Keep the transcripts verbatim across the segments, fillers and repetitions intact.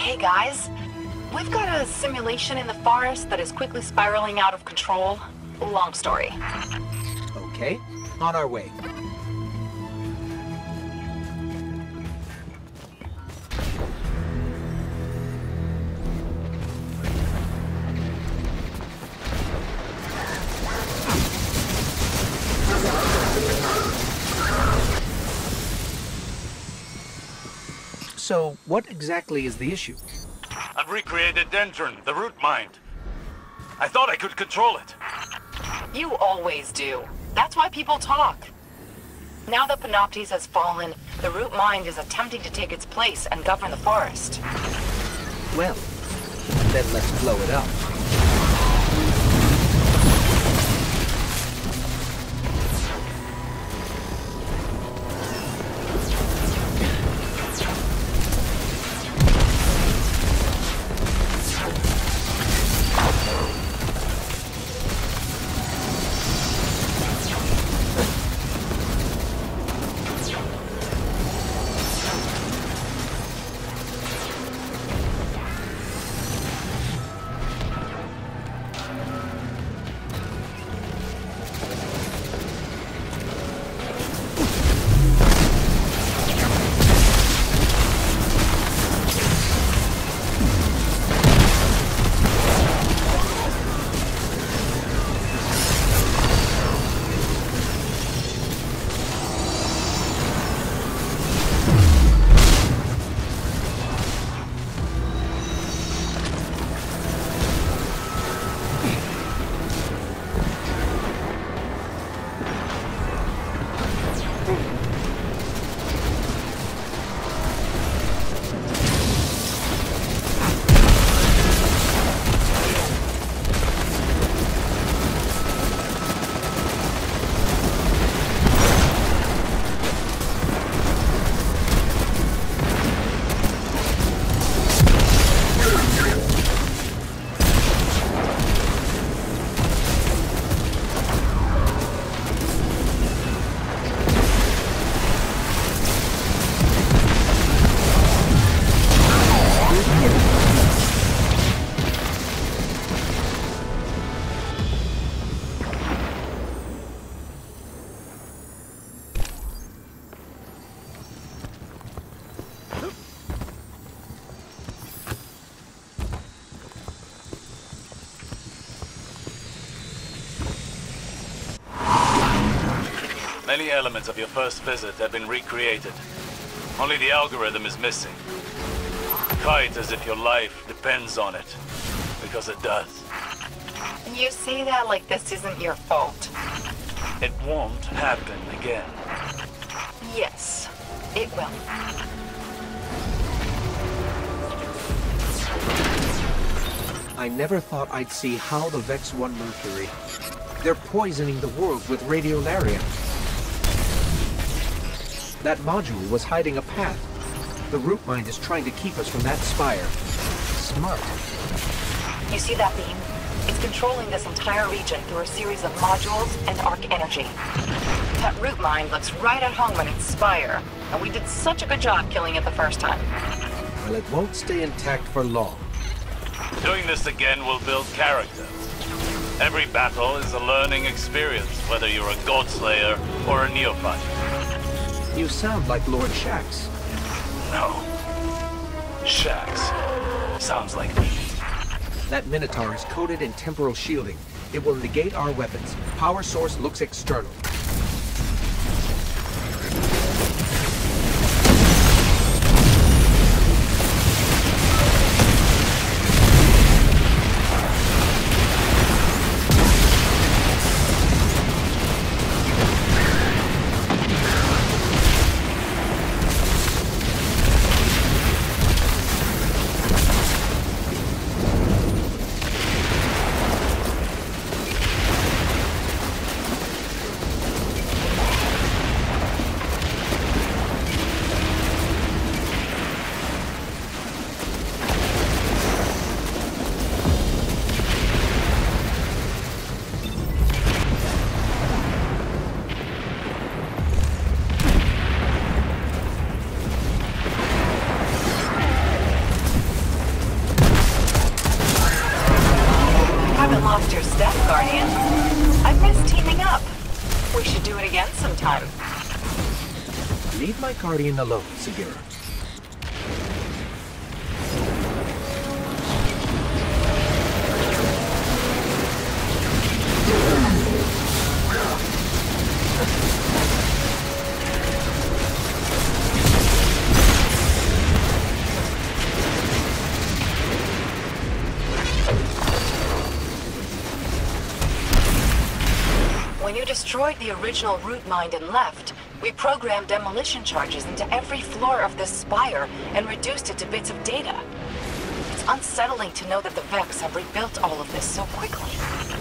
Hey guys, we've got a simulation in the forest that is quickly spiraling out of control. Long story. Okay, on our way. So, what exactly is the issue? I've recreated Dendron, the root mind. I thought I could control it. You always do. That's why people talk. Now that Panoptes has fallen, the root mind is attempting to take its place and govern the forest. Well, then let's blow it up. Many elements of your first visit have been recreated. Only the algorithm is missing. Kite as if your life depends on it, because it does. You say that like this isn't your fault. It won't happen again. Yes, it will. I never thought I'd see how the Vex one Mercury. They're poisoning the world with radiolaria. That module was hiding a path. The root mind is trying to keep us from that spire. Smart. You see that beam? It's controlling this entire region through a series of modules and arc energy. That root mind looks right at home in its spire, and we did such a good job killing it the first time. Well, it won't stay intact for long. Doing this again will build character. Every battle is a learning experience, whether you're a Godslayer or a neophyte. You sound like Lord Shax. No. Shax. Sounds like me. That Minotaur is coated in temporal shielding. It will negate our weapons. Power source looks external. Guardian. I miss teaming up. We should do it again sometime. Leave my Guardian alone, Segura. When you destroyed the original root mine and left, we programmed demolition charges into every floor of this spire and reduced it to bits of data. It's unsettling to know that the Vex have rebuilt all of this so quickly.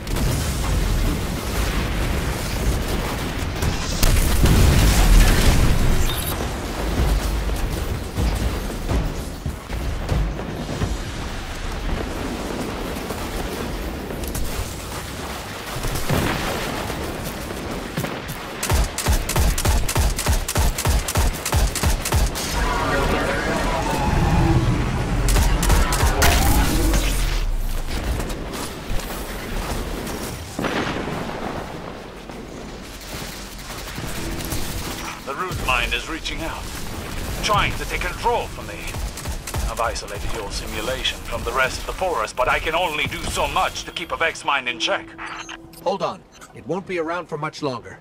Is reaching out, trying to take control from me. I've isolated your simulation from the rest of the forest, but I can only do so much to keep a Vex mind in check. Hold on. It won't be around for much longer.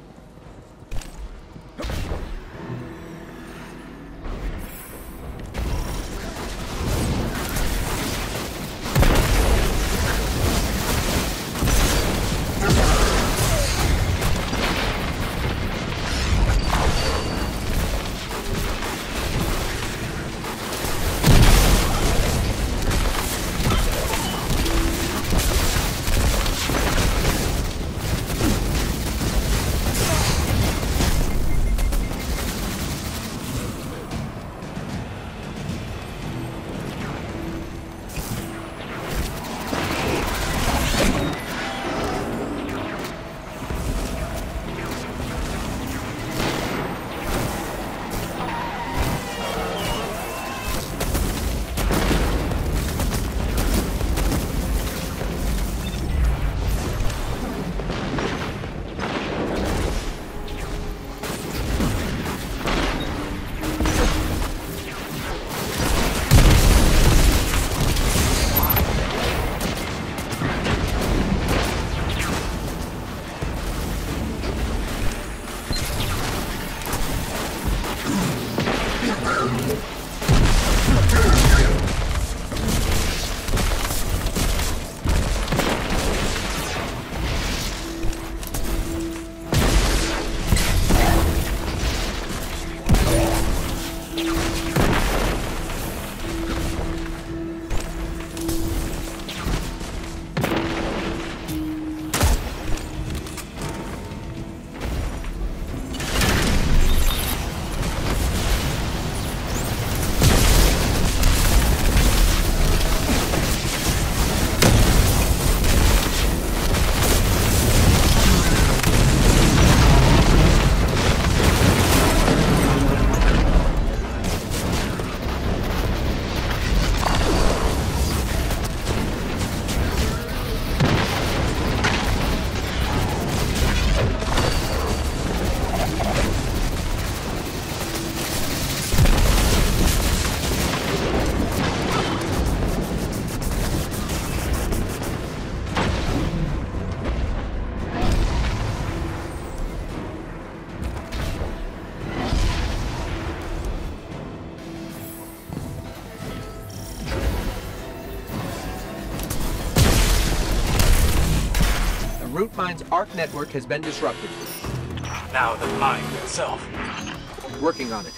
Root Mine's arc network has been disrupted. Now the mine itself. Working on it.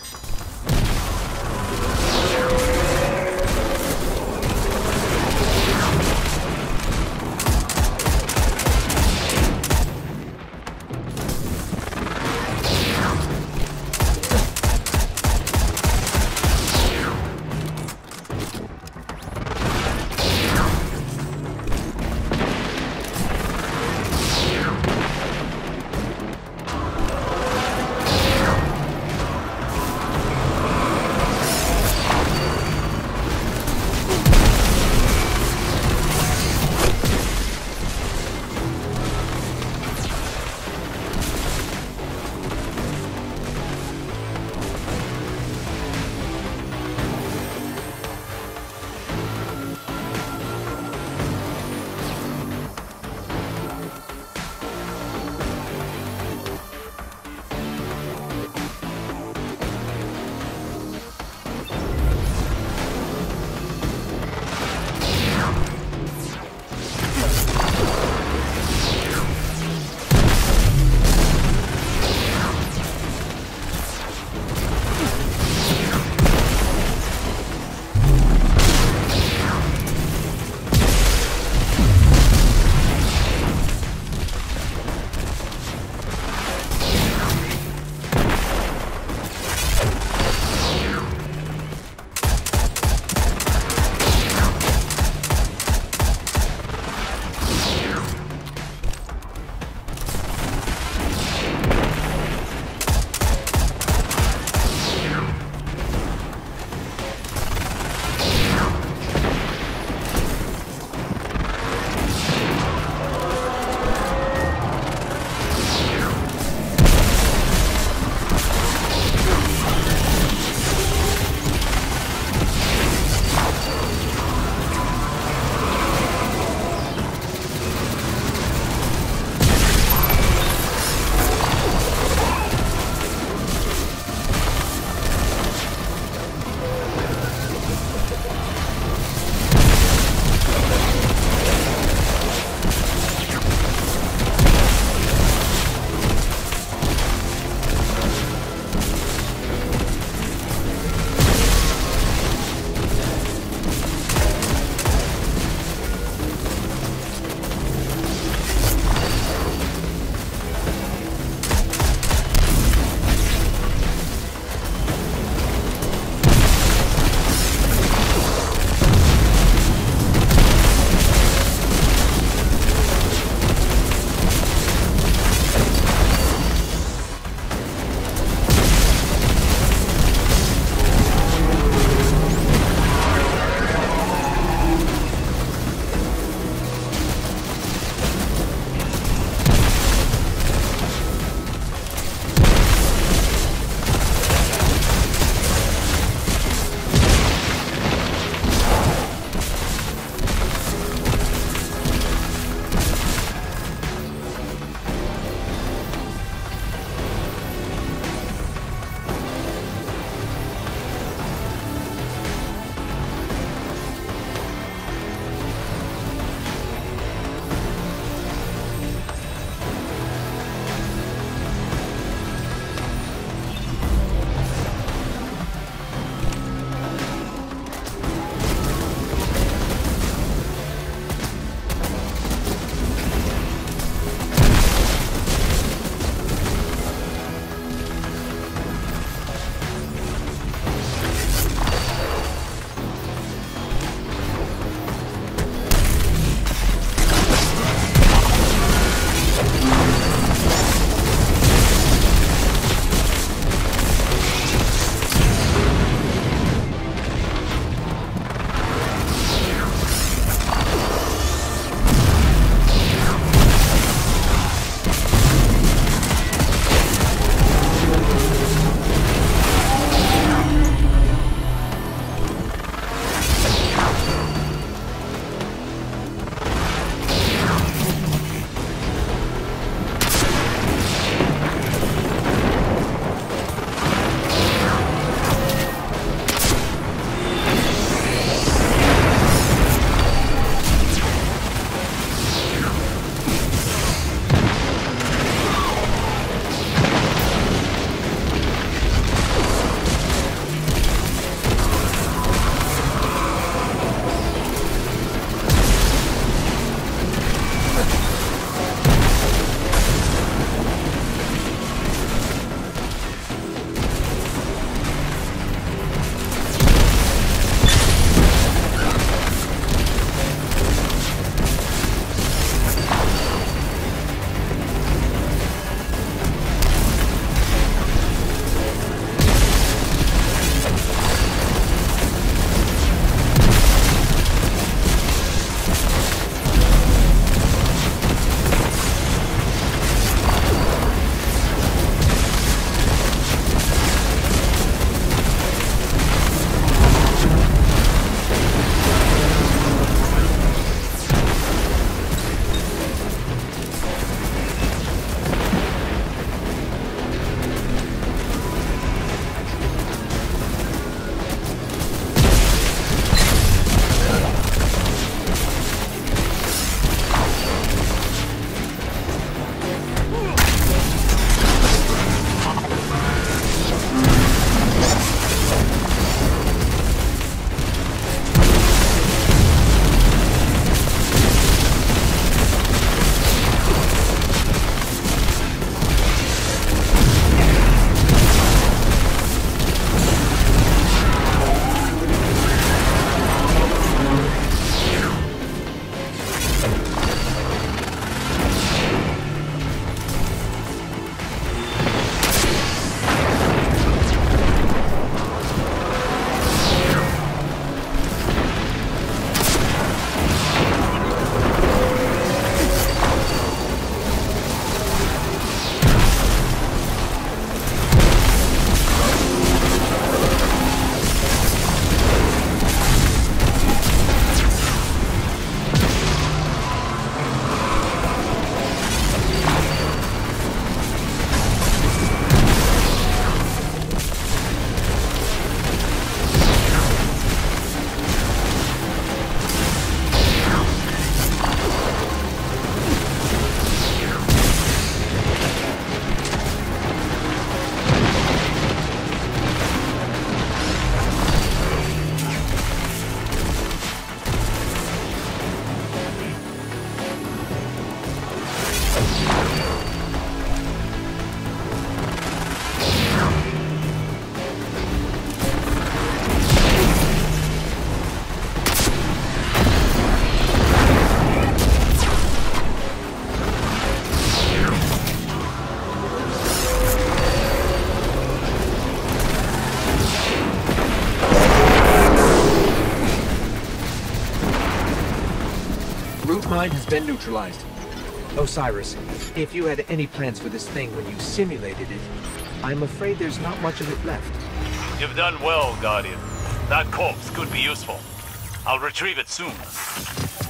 mine has been neutralized. Osiris, if you had any plans for this thing when you simulated it, I'm afraid there's not much of it left. You've done well, Guardian. That corpse could be useful. I'll retrieve it soon.